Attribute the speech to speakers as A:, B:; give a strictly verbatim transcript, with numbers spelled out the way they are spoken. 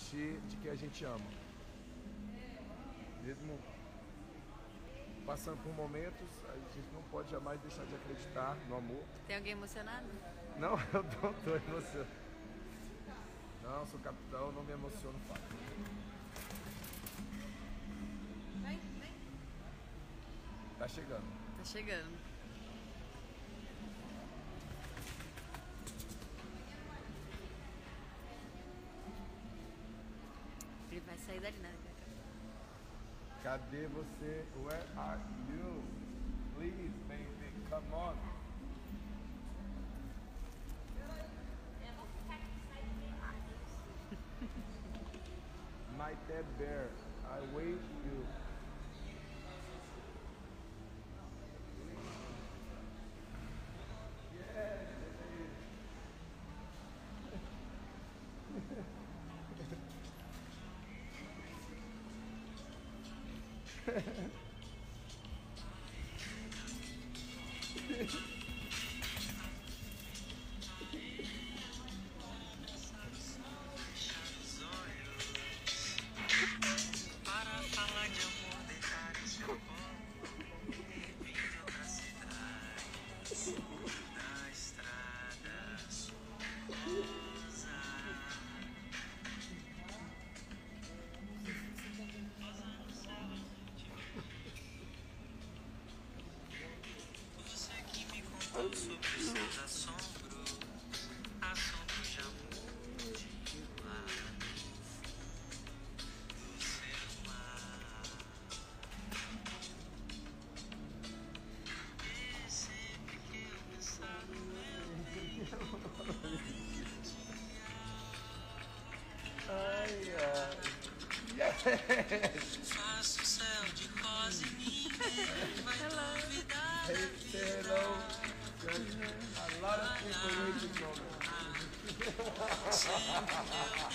A: desistir de quem a gente ama. Mesmo passando por momentos, a gente não pode jamais deixar de acreditar no amor.
B: Tem alguém emocionado?
A: Não, eu não estou emocionado. Não, sou capitão, não me emociono fácil.
B: Vem, vem.
A: Tá chegando.
B: Tá chegando. Ele vai sair dali, né?
A: Cadê você? Where are you? Please, baby, come on. My teddy bear, I wait you. Yeah.
C: Para falar de amor, deixar esse colo e vir de outra cidade, da estrada rosa. Você que me contou sobre seus assombros, assombros de amor de lá no fundo do seu mar. Esse pequeno pensado meu
A: Ai, ai. Yes.
C: faço céu de rosa e ninguém vai duvidar da
A: Hey, say
C: vida.
A: hello. A lot of people waiting for me.
C: Sempre eu